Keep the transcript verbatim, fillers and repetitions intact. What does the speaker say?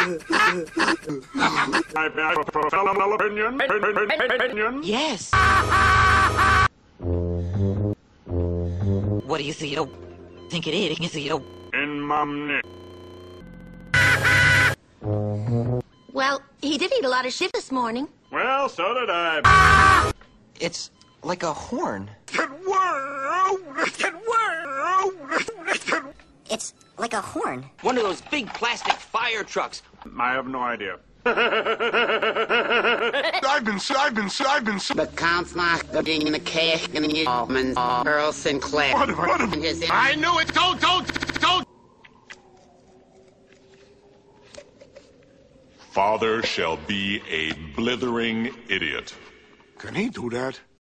professional opinion. Opinion. Yes. What do you see? You think it is? You see? You In mum. Well, he did eat a lot of shit this morning. Well, so did I. It's like a horn. It's like a horn. One of those big plastic fire trucks. I have no idea. I've been, I've been, I've been. The Kampfmacht in the cake and the Almond Earl Sinclair. What about it? I knew it. Don't, don't, don't. Father shall be a blithering idiot. Can he do that?